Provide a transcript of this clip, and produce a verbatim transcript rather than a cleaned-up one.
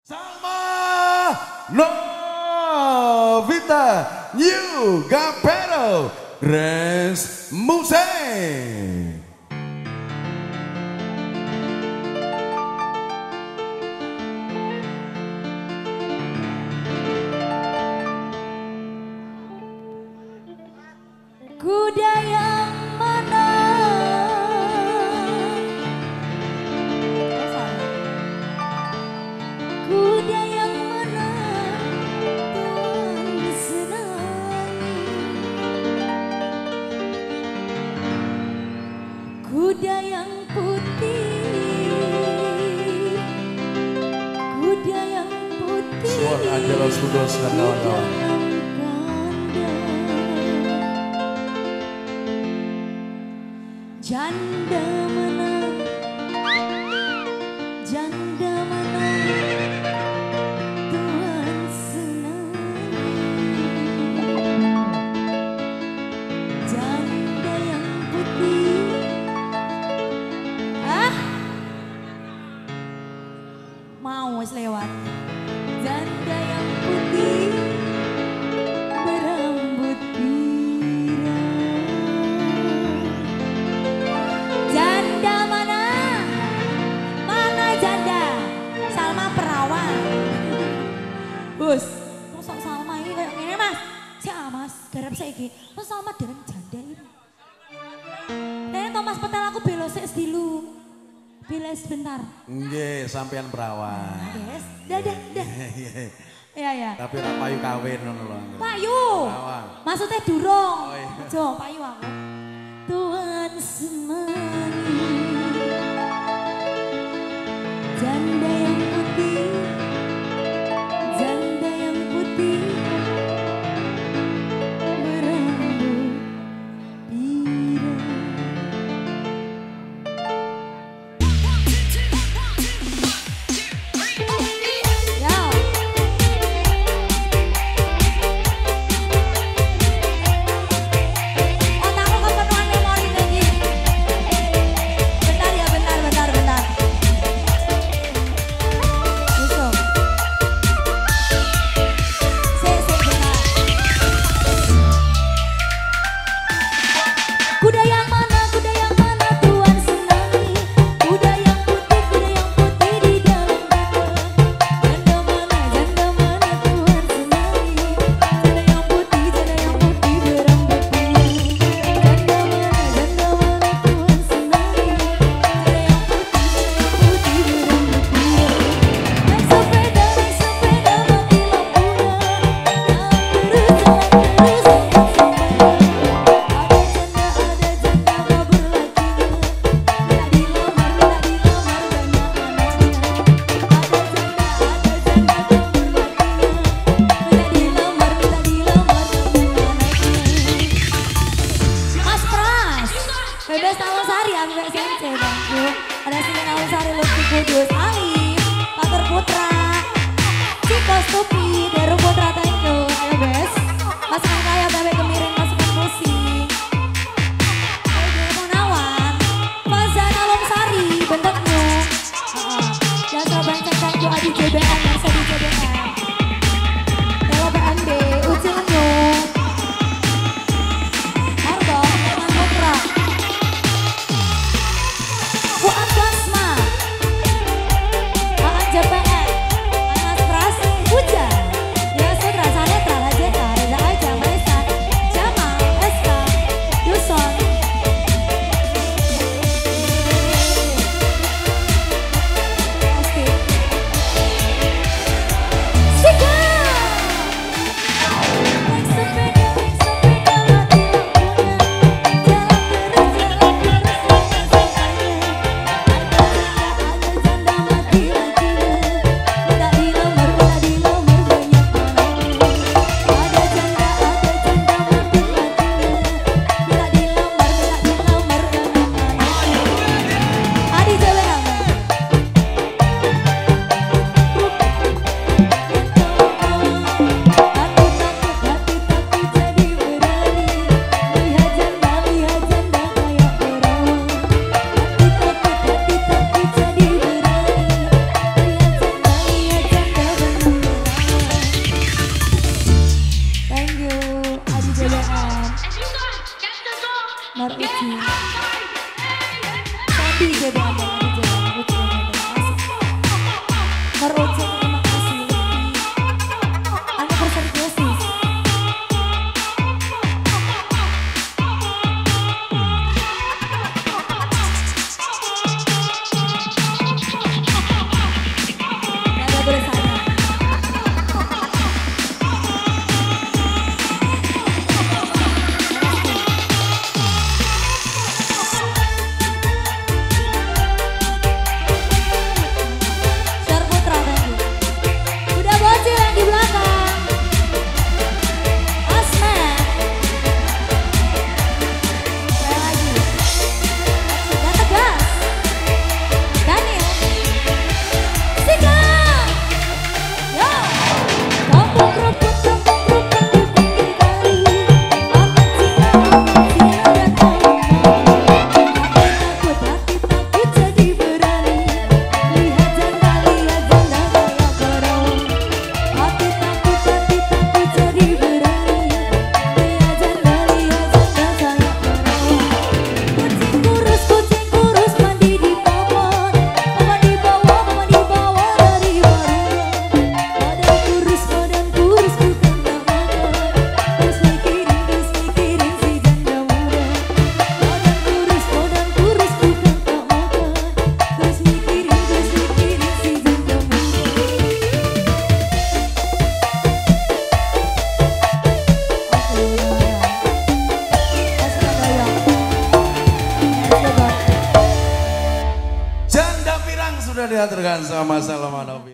Salma Novita New Gapero Grace Musik. Kuda yang mana? Kuda yang mana Tuhan disenangi? Kuda yang putih, kuda yang putih. Suara Angelo Studios dan kawan-kawan. Janda mana, janda mana Tuhan senangi? Janda yang putih, ah, mau wes lewat. Janda yang putih berambut pirang. Janda mana? Mana janda? Salma Perawan. Bus, mosok Salma ini kayak gini mas? Siapa mas? Garap saya ini. Mas Salma dereng janda ini. Eh Thomas petel aku belo sik dulu. Belo sebentar. Nggih, sampean perawan. Yes, dah dah dah. Iya ya. Tapi ora payu kawin ngono lho. Payu. Perawan. Maksudnya durung. Oh, iya. Ojo, payu aku. Tuhan senangi janda yang putih, janda yang putih berambut pirang. Ya. Otakku kepenuhan memori lagi. Bentar ya, bentar, bentar, bentar. Besok. Sik, sik, bentar. Kuda yang mana, kuda yang mana Tuhan senangi? Kuda yang putih, kuda yang putih di dalam kata. Janda mana, janda mana Tuhan senangi? Janda yang putih, janda yang putih berambut pirang. Janda mana, janda mana Tuhan senangi? Janda yang putih, janda yang putih berambut pirang. Naik sepeda, naik sepeda mati lampunya. Yang terus jalan terus sampai sampai. Ada janda, ada janda kabur lakinya. Tak dilamar, tak dilamar banyak anaknya. Ada janda, ada janda kabur lakinya. Tak dilamar, tak dilamar banyak anaknya. Mas Pras, bebas Tawansari, ambek Sence bangku. Ada Sini Tawansari, Lutfi Kudus, Alif, Patur Putra, Ciko Stupi, Deru Putra thank you. Ayo bes, pasukan kaya babe kemiring pasukan musik. Ayo Deru Monawan, Fazan Alomsari, bentukmu. Jasa Bengkek thank you, Adi J B M, Mersa di J B M. Telo P M B, Ucilnyu. Margo, Teman Putra. Fuad Basma, Aan J P M, Anas Pras, Hujan, Yasudra Sanetra, Lajeta, Reza Aja, Maesa, Jamal, Eska, Yuson. Pasti. diaturkan sama Salomon.